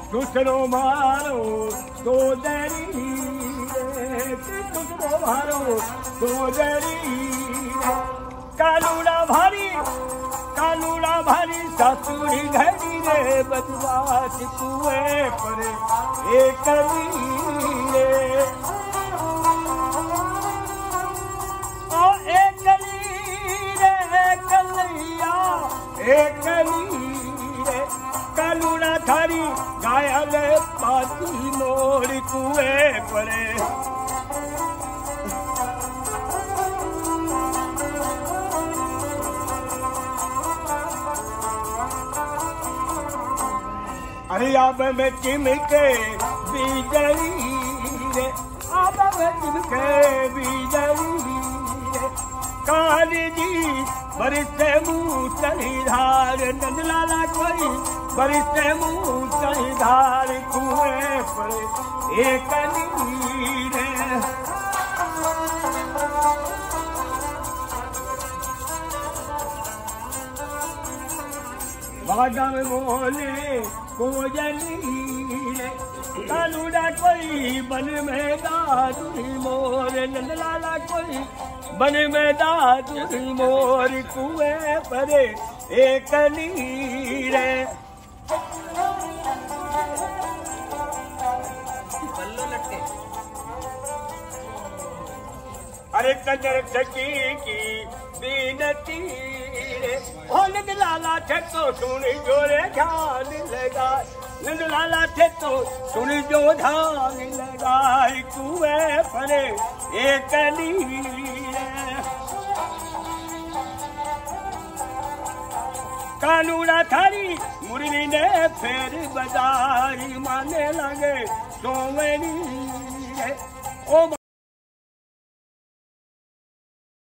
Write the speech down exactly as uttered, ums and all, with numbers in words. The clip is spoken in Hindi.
दूसरो मारो तो दरी रे, दूसरो मारो तो दरी रे। कालूड़ा भारी कालूड़ा भारी सासुरी घड़ी रे, बदमाश कुएं पर एक रे ओ एक रे कलैया एक रे। कालूड़ा थारी घायल पाती मोर कुएं पर। अरे अब में चिमके बिजली रे, अब में चिमके बिजली रे। काली जी बरसे मुँह चली धार, नंदलाला कोई बरसे मुँह चली धार कुएं पर एक नीरे। बागम बोले कोयली रे, कालूड़ा कोई बन में दादुरी मोर, नंदलाला कोई बन में दादुरी मोर कुएं पर एक नीरे। अरे कजर सकी की बीनती रे, ओ नंदलाला थे तो सुनी जोरे ध्यान लगा, नंदलाला थे तो सुनी जो ध्यान लगा कुएं पर एक नीरे। कालूड़ा थारी मुरली ने फिर बाजारी माने लगे सोवनी रे, ओ